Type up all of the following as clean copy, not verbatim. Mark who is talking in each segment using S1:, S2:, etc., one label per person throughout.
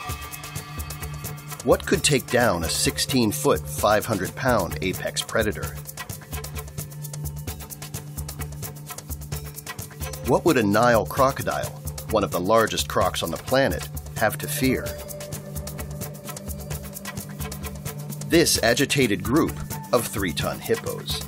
S1: What could take down a 16-foot, 500-pound apex predator? What would a Nile crocodile, one of the largest crocs on the planet, have to fear? This agitated group of 3-ton hippos.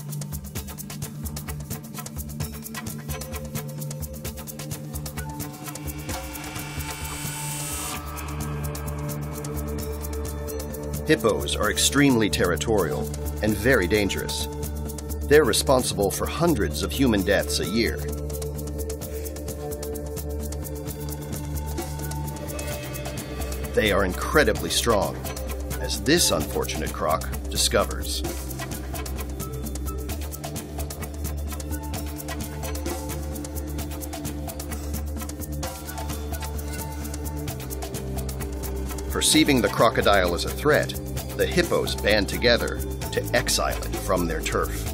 S1: Hippos are extremely territorial and very dangerous. They're responsible for hundreds of human deaths a year. They are incredibly strong, as this unfortunate croc discovers. Perceiving the crocodile as a threat, the hippos band together to exile it from their turf.